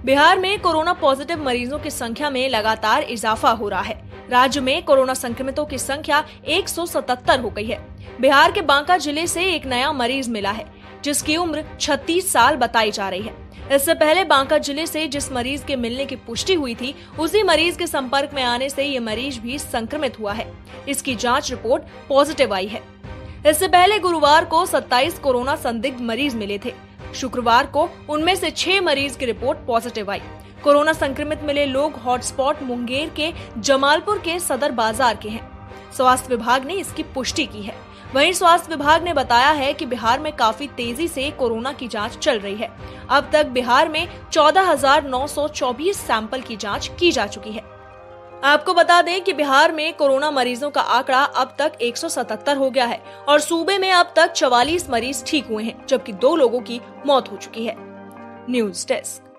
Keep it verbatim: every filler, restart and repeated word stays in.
बिहार में corona positive मरीजों की संख्या में लगातार इजाफा हो रहा है। राज्य में कोरोना संक्रमितों की संख्या एक सौ सतहत्तर हो गई है। बिहार के बांका जिले से एक नया मरीज मिला है, जिसकी उम्र छत्तीस साल बताई जा रही है। इससे पहले बांका जिले से जिस मरीज के मिलने की पुष्टि हुई थी, उसी मरीज के संपर्क में आने से ये मरीज भी संक्रमित हुआ है। इसकी जांच रिपोर्ट पॉजिटिव आई है। इससे पहले गुरुवार को सत्ताईस कोरोना संदिग्ध मरीज मिले थे। शुक्रवार को उनमें से छह मरीज की रिपोर्ट पॉजिटिव आई। कोरोना संक्रमित मिले लोग हॉटस्पॉट मुंगेर के जमालपुर के सदर बाजार के हैं। स्वास्थ्य विभाग ने इसकी पुष्टि की है। वहीं स्वास्थ्य विभाग ने बताया है कि बिहार में काफी तेजी से कोरोना की जांच चल रही है। अब तक बिहार में चौदह हजार नौ सौ चौबीस सैंपल की जांच की जा चुकी है। आपको बता दें कि बिहार में कोरोना मरीजों का आंकड़ा अब तक एक सौ सतहत्तर हो गया है और सूबे में अब तक चवालीस मरीज ठीक हुए हैं, जबकि दो लोगों की मौत हो चुकी है। News desk.